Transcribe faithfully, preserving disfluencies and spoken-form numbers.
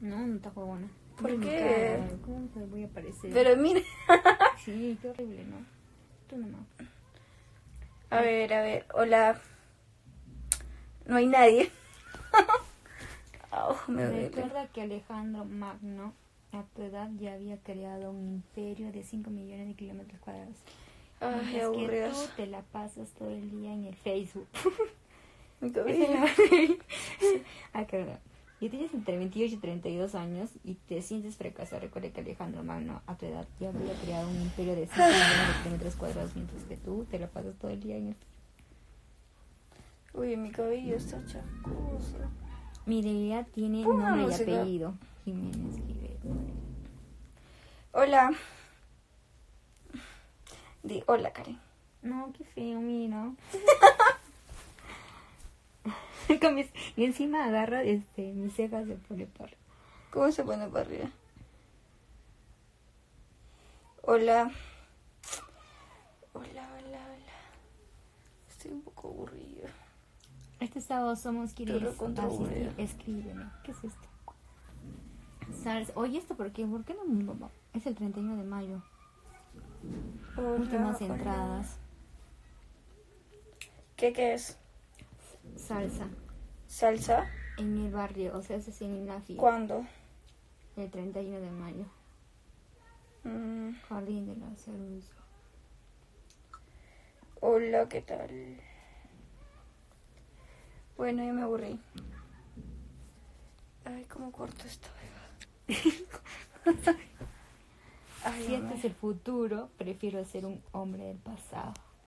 No, no está buena. ¿Por Mira mi qué? cara, ¿cómo te voy a parecer? Pero mire. Sí, qué horrible, ¿no? Tú nomás. A ver, a ver. Hola. No hay nadie. Oh, me duele. Recuerda que Alejandro Magno a tu edad ya había creado un imperio de cinco millones de kilómetros cuadrados. Ay, Mientras que aburridas. tú te la pasas todo el día en el Facebook. Mi Esa cabello. es la- Ah, claro. Y tienes entre veintiocho y treinta y dos años y te sientes fracasado. Recuerda que Alejandro Magno a tu edad ya había creado un imperio de cinco millones de kilómetros cuadrados, mientras que tú te la pasas todo el día en el Facebook. Uy, mi cabello está chacoso. Mireia tiene Pon nombre y música. apellido. Jiménez Givet. Hola. Di hola, Karen. No, qué feo, mira. Con mis- y encima agarra este, mis cejas de pone para. ¿Cómo se pone para arriba? Hola. Hola, hola, hola. Estoy un poco aburrida. Este sábado somos quienes Todo contra asistir. aburrida. Escríbeme. ¿Qué es esto? Salsa. Oye, ¿esto por qué? ¿Por qué no? Es el treinta y uno de mayo. Hola, Últimas hola. entradas. ¿Qué, qué es? Salsa. ¿Salsa? En el barrio. O sea, es así en la fiesta. ¿Cuándo? El treinta y uno de mayo. Mm, Jardín de la Salud. hola, ¿qué tal? Bueno, ya me aburrí. Ay, ¿cómo corto esto? Ay, Si este mamá. es el futuro, prefiero ser un hombre del pasado.